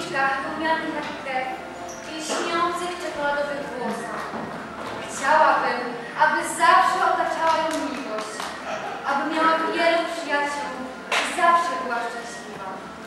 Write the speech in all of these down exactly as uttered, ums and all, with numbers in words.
policzkach rumianych jak krew i lśniących czekoladowych włosach. Chciałabym, aby zawsze otaczała ją miłość, aby miała wielu przyjaciół i zawsze była szczęśliwa.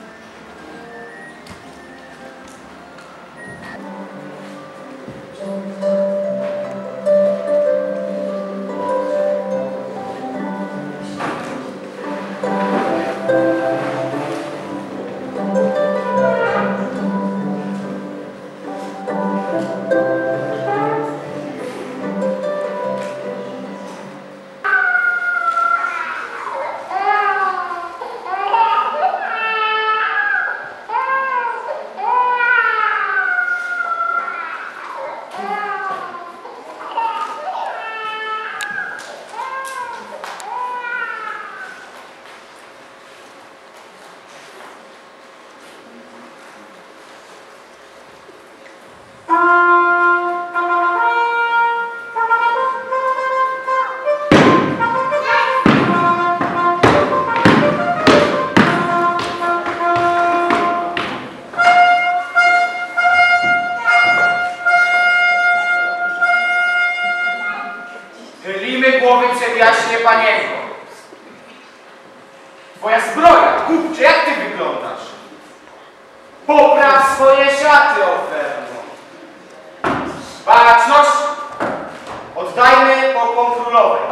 Chylimy głowy przed jaśnie panienką. Twoja zbroja, kupcze, jak ty wyglądasz? Popraw swoje szaty, oferno. Baczność, oddajmy pokłon królowej.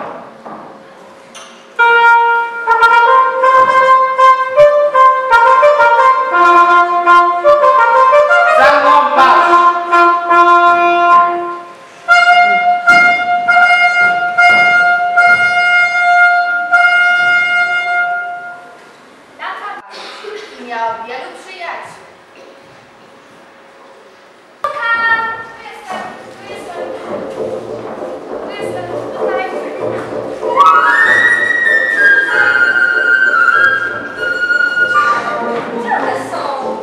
Za mną marsz. Miała wielu przyjaciół. Tu jestem, tu jestem, tu jestem, tutaj. Gdzie one są?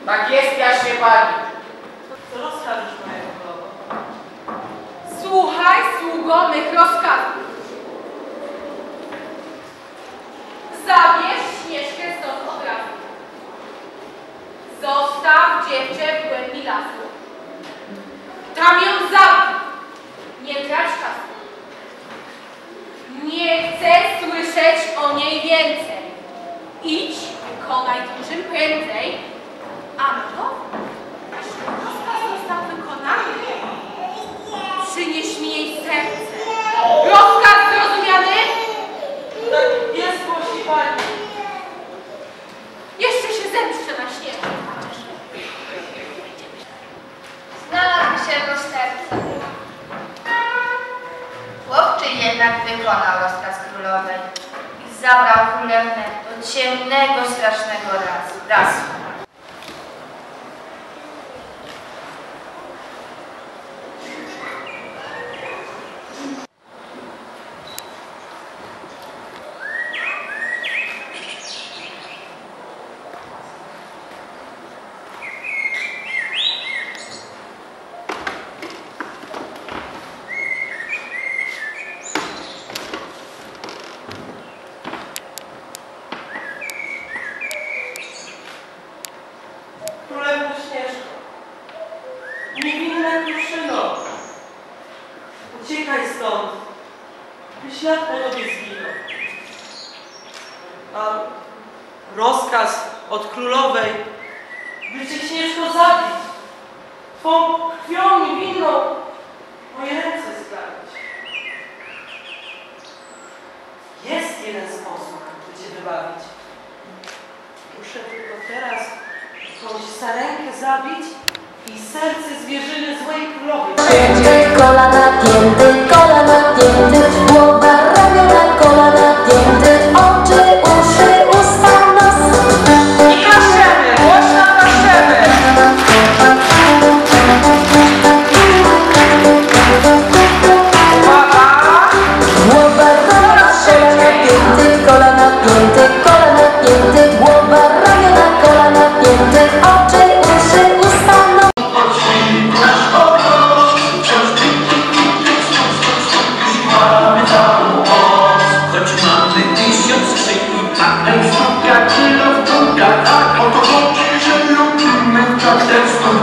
Tak jest, jaśnie pani. Co rozkażesz, moja królowo? Słuchaj, sługo, mych rozkazów. Zabierz Śnieżkę stąd od razu. Zostaw dziewczę w głębi lasu. Tam ją zabij. Nie trać czasu. Nie chcę słyszeć o niej więcej. Idź, wykonaj to czym prędzej. A no, jeśli rozkaz został wykonany, przynieś mi jej serce. Rozkaz zrozumiany? Tak jest, głosi pani. Jeszcze się zemszczę na Śnieżkę. Znalazł się jego serce. Chłopczy jednak wykonał rozkaz królowej i zabrał królewnę do ciemnego, strasznego lasu. Królewno Śnieżko, niewinna kruszyno, uciekaj stąd, by ślad po tobie zginął. A rozkaz od królowej, by cię, Śnieżko, zabić, twą krwią niewinną moje ręce skradzić. Jest jeden sposób, by cię wybawić. Muszę tylko teraz jakąś sarenkę zabić i serce zwierzyny złej królowej. Kolana pięty, kolana pięty, głowa, ramiona, kolana pięty, oczy, uszy, usta, nos. I klaszemy, głośno klaszemy. Uwaga! Głowa, ramiona, kolana pięty, kolana pięty, kolana pięty, głowa, ramiona, kolana pięty, oczy, uszy, usta, nos. Choć mamy tysiąc skrzyni, a ten stóp jak tyle w długach, oto chodzi, że lubimy tak często.